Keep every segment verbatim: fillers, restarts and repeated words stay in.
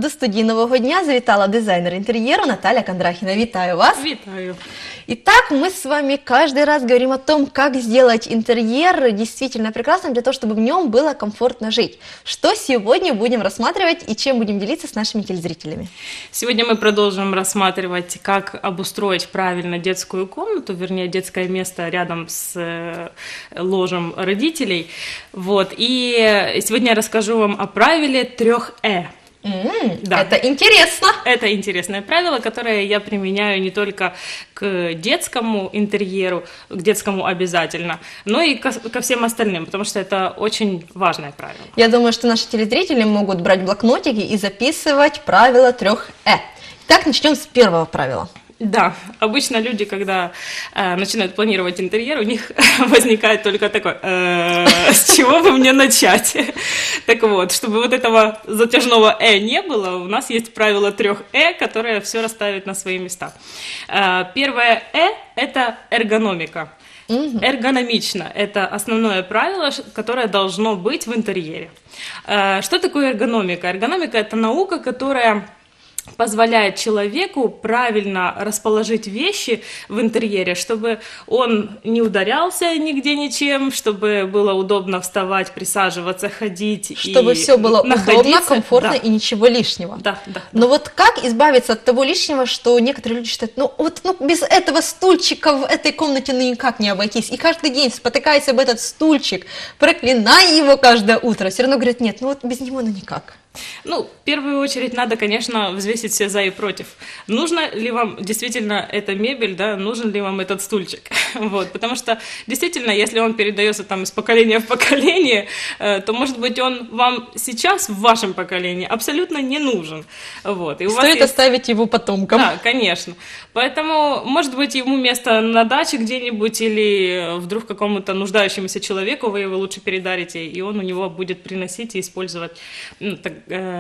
До студії «Нового дня» завітала дизайнер интерьера Наталья Кондрахина. Витаю вас. Витаю. Итак, мы с вами каждый раз говорим о том, как сделать интерьер действительно прекрасным, для того, чтобы в нем было комфортно жить. Что сегодня будем рассматривать и чем будем делиться с нашими телезрителями? Сегодня мы продолжим рассматривать, как обустроить правильно детскую комнату, вернее, детское место рядом с ложем родителей. Вот. И сегодня я расскажу вам о правиле трех «э». Mm, да. Это интересно. Это интересное правило, которое я применяю не только к детскому интерьеру, к детскому обязательно, но и ко, ко всем остальным, потому что это очень важное правило. Я думаю, что наши телезрители могут брать блокнотики и записывать правило трех «э». Итак, начнем с первого правила. Да, обычно люди, когда э, начинают планировать интерьер, у них возникает только такой, э, с чего бы мне начать? Так вот, чтобы вот этого затяжного «э» не было, у нас есть правило трех «э», которое все расставит на свои места. Э, первое «э» – это эргономика. Угу. Эргономично – это основное правило, которое должно быть в интерьере. Э, что такое эргономика? Эргономика – это наука, которая позволяет человеку правильно расположить вещи в интерьере, чтобы он не ударялся нигде ничем, чтобы было удобно вставать, присаживаться, ходить. Чтобы и все было находиться. Удобно, комфортно, да. И ничего лишнего. Да, да, Но да. вот как избавиться от того лишнего, что некоторые люди считают, ну вот ну, без этого стульчика в этой комнате ну никак не обойтись. И каждый день, спотыкаясь об этот стульчик, проклиная его каждое утро, все равно говорят, нет, ну вот без него ну никак. Ну, в первую очередь надо, конечно, взвесить все за и против. Нужно ли вам действительно эта мебель, да, нужен ли вам этот стульчик? Вот, потому что действительно, если он передается там из поколения в поколение, то, может быть, он вам сейчас, в вашем поколении, абсолютно не нужен. Вот. И у Стоит вас есть... оставить его потомкам. Да, конечно. Поэтому, может быть, ему место на даче где-нибудь или вдруг какому-то нуждающемуся человеку вы его лучше передарите, и он у него будет приносить и использовать, ну, так,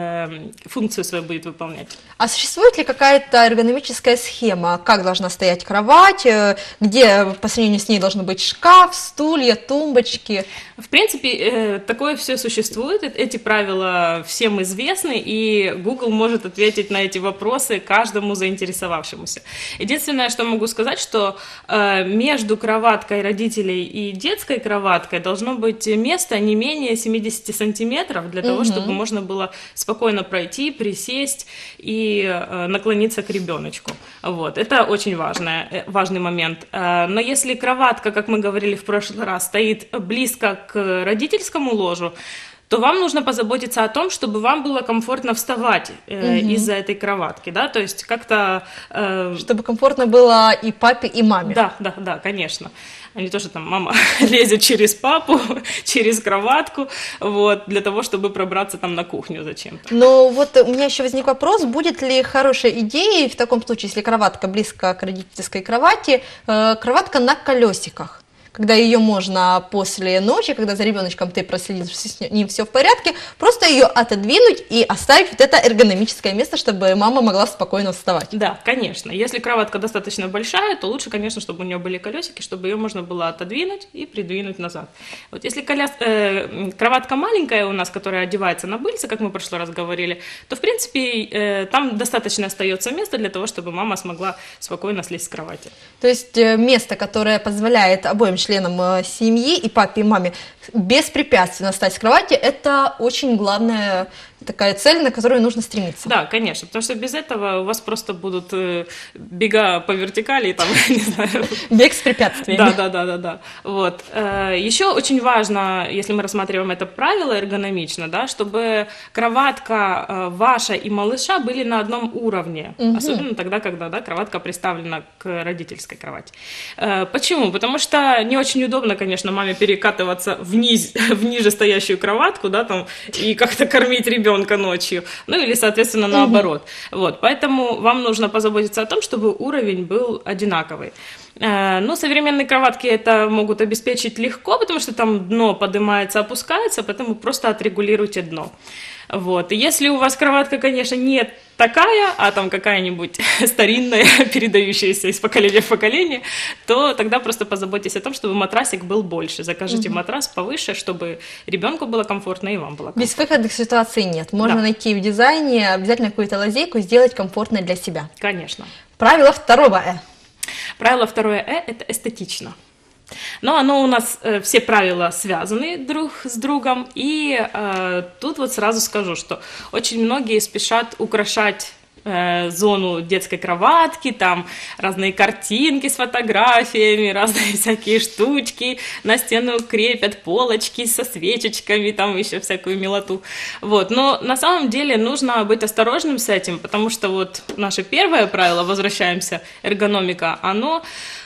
функцию свою будет выполнять. А существует ли какая-то эргономическая схема, как должна стоять кровать, где по сравнению с ней должен быть шкаф, стулья, тумбочки? В принципе, такое все существует, эти правила всем известны, и Google может ответить на эти вопросы каждому заинтересовавшемуся. Единственное, что могу сказать, что между кроваткой родителей и детской кроваткой должно быть место не менее семьдесят сантиметров, для того, угу. чтобы можно было спокойно пройти, присесть и э, наклониться к ребеночку. Вот. Это очень важное, э, важный момент. Э, но если кроватка, как мы говорили в прошлый раз, стоит близко к родительскому ложу, то вам нужно позаботиться о том, чтобы вам было комфортно вставать э, угу. из-за этой кроватки, да, то есть как-то... Э... Чтобы комфортно было и папе, и маме. Да, да, да, конечно. А не то, что там мама лезет через папу, через кроватку, вот, для того, чтобы пробраться там на кухню зачем-то. Но вот у меня еще возник вопрос, будет ли хорошей идеей в таком случае, если кроватка близко к родительской кровати, э, кроватка на колесиках? Когда ее можно после ночи, когда за ребеночком ты проследил, что с ним все в порядке, просто ее отодвинуть и оставить вот это эргономическое место, чтобы мама могла спокойно вставать. Да, конечно. Если кроватка достаточно большая, то лучше, конечно, чтобы у нее были колесики, чтобы ее можно было отодвинуть и придвинуть назад. Вот если коляс... э, кроватка маленькая у нас, которая одевается на быльце, как мы в прошлый раз говорили, то, в принципе, э, там достаточно остается места для того, чтобы мама смогла спокойно слезть с кровати. То есть э, место, которое позволяет обоим членам семьи, и папе, и маме, беспрепятственно встать с кровати, это очень главная такая цель, на которую нужно стремиться. Да, конечно, потому что без этого у вас просто будут э, бега по вертикали, там, не знаю. Бег с препятствиями. Да, да, да, да, да. Вот. Еще очень важно, если мы рассматриваем это правило эргономично, да, чтобы кроватка ваша и малыша были на одном уровне, угу. особенно тогда, когда, да, кроватка приставлена к родительской кровати. Почему? Потому что не очень удобно, конечно, маме перекатываться вниз, в ниже стоящую кроватку, да, там, и как-то кормить ребенка ночью, ну или, соответственно, наоборот. Mm-hmm. Вот, поэтому вам нужно позаботиться о том, чтобы уровень был одинаковый. Э, ну, современные кроватки это могут обеспечить легко, потому что там дно поднимается, опускается, поэтому просто отрегулируйте дно. Вот. И если у вас кроватка, конечно, не такая, а там какая-нибудь старинная, передающаяся из поколения в поколение, то тогда просто позаботьтесь о том, чтобы матрасик был больше. Закажите угу. матрас повыше, чтобы ребенку было комфортно и вам было комфортно. Безвыходных ситуаций нет. Можно да. найти в дизайне обязательно какую-то лазейку, сделать комфортно для себя. Конечно. Правило второго «э». Правило второе «э» – это эстетично. Но оно у нас, э, все правила связаны друг с другом, и э, тут вот сразу скажу, что очень многие спешат украшать э, зону детской кроватки, там разные картинки с фотографиями, разные всякие штучки, на стену крепят полочки со свечечками, там еще всякую милоту. Вот. Но на самом деле нужно быть осторожным с этим, потому что вот наше первое правило, возвращаемся, эргономика, оно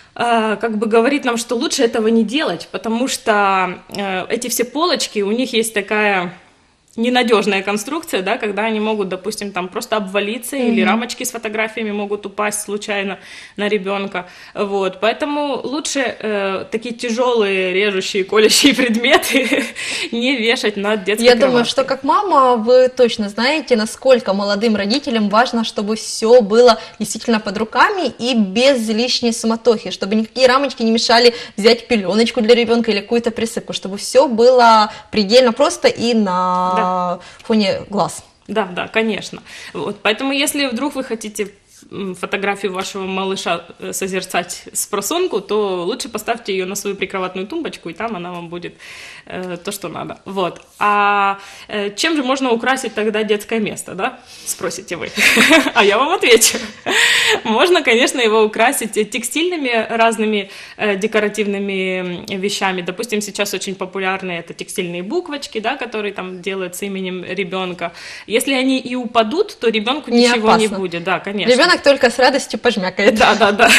как бы говорит нам, что лучше этого не делать, потому что э, эти все полочки, у них есть такая ненадежная конструкция, да, когда они могут, допустим, там просто обвалиться, mm-hmm. или рамочки с фотографиями могут упасть случайно на ребенка, вот, поэтому лучше э, такие тяжелые, режущие, колющие предметы не вешать над детской Я кроваткой. думаю, что как мама вы точно знаете, насколько молодым родителям важно, чтобы все было действительно под руками и без лишней суматохи, чтобы никакие рамочки не мешали взять пеленочку для ребенка или какую-то присыпку, чтобы все было предельно просто и на да. фоне глаз. Да, да, конечно. Вот, поэтому, если вдруг вы хотите фотографию вашего малыша созерцать с просонку, то лучше поставьте ее на свою прикроватную тумбочку, и там она вам будет э, то, что надо. Вот. А э, чем же можно украсить тогда детское место, да? Спросите вы. А я вам отвечу. Можно, конечно, его украсить текстильными разными э, декоративными вещами. Допустим, сейчас очень популярны это текстильные буквочки, да, которые там делают с именем ребенка. Если они и упадут, то ребенку не ничего опасно. не будет. Да, конечно. Ребенок только с радостью пожмякает. Да, да, да.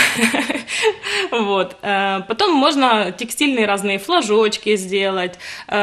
Вот. Потом можно текстильные разные флажочки сделать.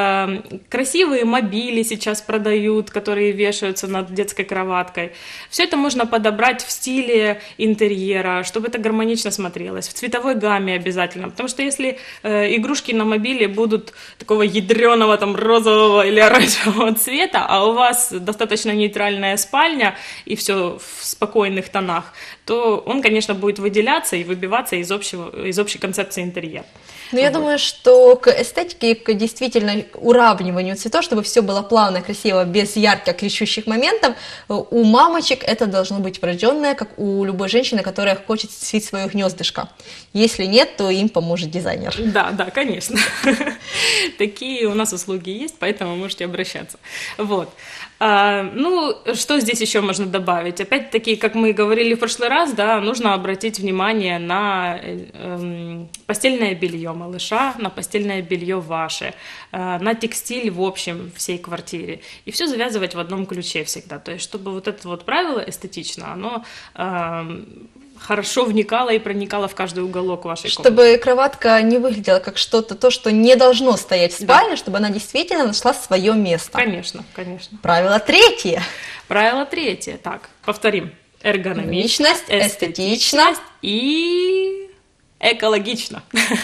Красивые мобили сейчас продают, которые вешаются над детской кроваткой. Все это можно подобрать в стиле интерьера, чтобы это гармонично смотрелось. В цветовой гамме обязательно. Потому что если игрушки на мобиле будут такого ядреного там розового или оранжевого цвета, а у вас достаточно нейтральная спальня и все в спокойных тонах, то он, конечно, будет выделяться и выбиваться из, общего, из общей концепции интерьера. Но я вот. думаю, что к эстетике, к действительно уравниванию цветов, чтобы все было плавно, красиво, без ярко кричущих моментов, у мамочек это должно быть врожденное, как у любой женщины, которая хочет свить свое гнездышко. Если нет, то им поможет дизайнер. Да, да, конечно. Такие у нас услуги есть, поэтому можете обращаться. Вот. А, ну, что здесь еще можно добавить? Опять-таки, как мы говорили в прошлый раз, да, нужно обратить внимание на э, э, постельное белье малыша, на постельное белье ваше, э, на текстиль в общем всей квартире. И все завязывать в одном ключе всегда. То есть, чтобы вот это вот правило эстетично, оно э, хорошо вникало и проникало в каждый уголок вашей чтобы комнаты. Чтобы кроватка не выглядела как что-то, то, что не должно стоять в спальне, да. чтобы она действительно нашла свое место. Конечно, конечно. Правило третье. Правило третье. Так, повторим. Эргономичность, эстетичность и экологично.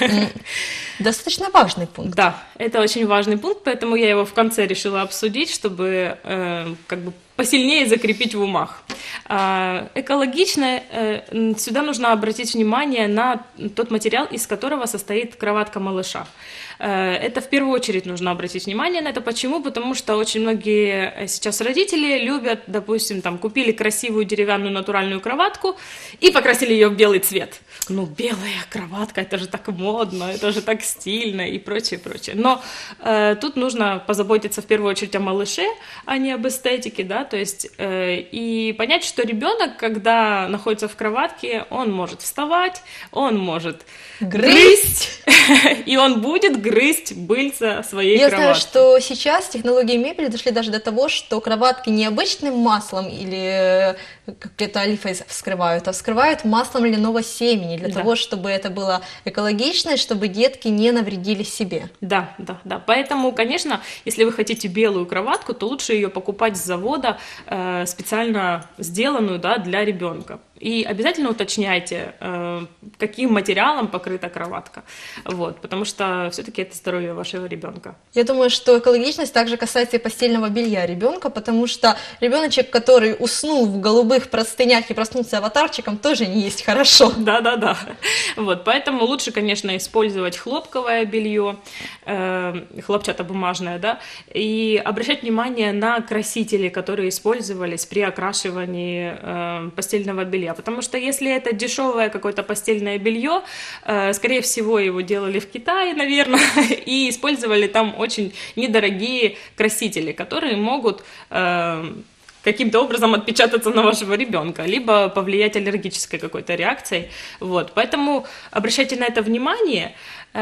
Достаточно важный пункт. Да, это очень важный пункт, поэтому я его в конце решила обсудить, чтобы э, как бы посильнее закрепить в умах. Э, экологично, э, сюда нужно обратить внимание на тот материал, из которого состоит кроватка малыша. Э, это в первую очередь нужно обратить внимание на это. Почему? Потому что очень многие сейчас родители любят, допустим, там купили красивую деревянную натуральную кроватку и покрасили ее в белый цвет. Ну, белая кроватка, это же так модно, это же так стильно и прочее, прочее. Но э, тут нужно позаботиться в первую очередь о малыше, а не об эстетике, да, то есть э, и понять, что ребенок, когда находится в кроватке, он может вставать, он может грызть, и он будет грызть пыльца своей Я кроватки. Я знаю, что сейчас технологии мебели дошли даже до того, что кроватки не обычным маслом или как-то олифой вскрывают, а вскрывают маслом льняного семени для да. того, чтобы это было экологично, и чтобы детки не навредили себе. Да, да, да. Поэтому, конечно, если вы хотите белую кроватку, то лучше ее покупать с завода, э, специально сделанную, да, для ребенка. И обязательно уточняйте, э, каким материалом покрыта кроватка, вот, потому что все-таки это здоровье вашего ребенка. Я думаю, что экологичность также касается и постельного белья ребенка, потому что ребеночек, который уснул в голубых простынях и проснулся аватарчиком, тоже не есть хорошо. Да-да-да. Вот, поэтому лучше, конечно, использовать хлопковое белье, э, хлопчатобумажное, да, и обращать внимание на красители, которые использовались при окрашивании э, постельного белья, потому что если это дешевое какое-то постельное белье, э, скорее всего, его делали в Китае, наверное, и использовали там очень недорогие красители, которые могут э, каким-то образом отпечататься на вашего ребенка, либо повлиять аллергической какой-то реакцией. Вот. Поэтому обращайте на это внимание.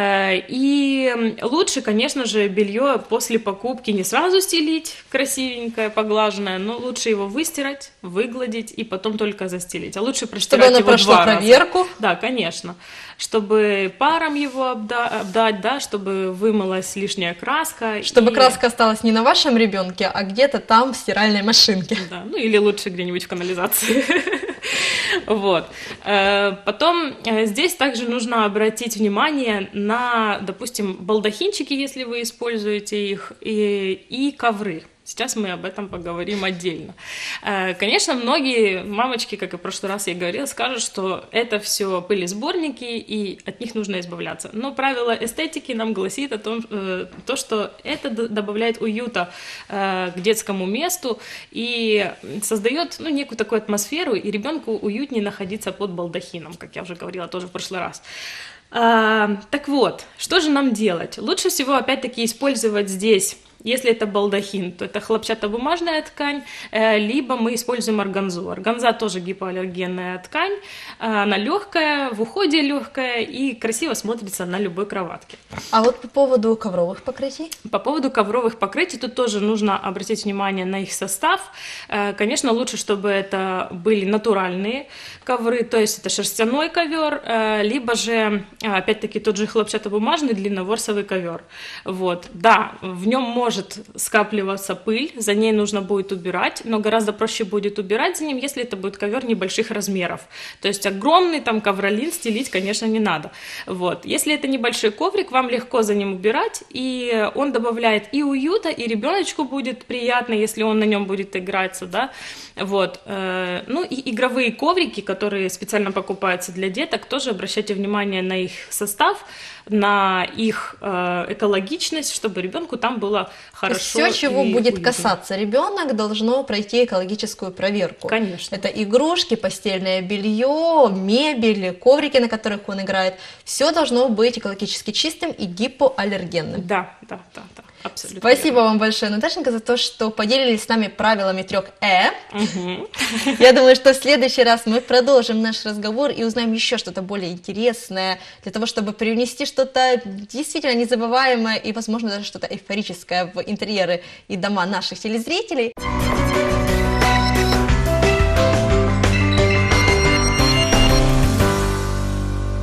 И лучше, конечно же, белье после покупки не сразу стелить красивенькое, поглаженное, но лучше его выстирать, выгладить и потом только застелить. А лучше простирать чтобы его оно прошло два проверку. раза. Да, конечно. Чтобы паром его обда- обдать, да, чтобы вымылась лишняя краска. Чтобы и... краска осталась не на вашем ребенке, а где-то там в стиральной машинке. Да, ну или лучше где-нибудь в канализации. Вот. Потом здесь также нужно обратить внимание на, допустим, балдахинчики, если вы используете их, и, и ковры. Сейчас мы об этом поговорим отдельно. Конечно, многие мамочки, как и в прошлый раз я говорила, скажут, что это все пылесборники, и от них нужно избавляться. Но правило эстетики нам гласит о том, то, что это добавляет уюта к детскому месту и создает, ну, некую такую атмосферу, и ребенку уютнее находиться под балдахином, как я уже говорила тоже в прошлый раз. А, так вот, что же нам делать? Лучше всего, опять-таки, использовать здесь... Если это балдахин, то это хлопчатобумажная ткань, либо мы используем органзу. Органза тоже гипоаллергенная ткань, она легкая, в уходе легкая и красиво смотрится на любой кроватке. А вот по поводу ковровых покрытий? По поводу ковровых покрытий, тут тоже нужно обратить внимание на их состав. Конечно, лучше, чтобы это были натуральные ковры, то есть это шерстяной ковер, либо же, опять-таки, тот же хлопчатобумажный длинноворсовый ковер. Вот. Да, в нем можно может скапливаться пыль, за ней нужно будет убирать, но гораздо проще будет убирать за ним, если это будет ковер небольших размеров. То есть огромный там ковролин стелить, конечно, не надо. Вот. Если это небольшой коврик, вам легко за ним убирать, и он добавляет и уюта, и ребеночку будет приятно, если он на нем будет играться, да. Вот. Ну и игровые коврики, которые специально покупаются для деток, тоже обращайте внимание на их состав, на их экологичность, чтобы ребенку там было хорошо. Все, чего будет уютно. касаться ребенок, должно пройти экологическую проверку. Конечно. Это игрушки, постельное белье, мебель, коврики, на которых он играет. Все должно быть экологически чистым и гипоаллергенным. Да, да, да, да. Абсолютно. Спасибо верно. Вам большое, Наташенька, за то, что поделились с нами правилами трех Э. Угу. Я думаю, что в следующий раз мы продолжим наш разговор и узнаем еще что-то более интересное, для того, чтобы привнести что-то действительно незабываемое и, возможно, даже что-то эйфорическое в интерьеры и дома наших телезрителей.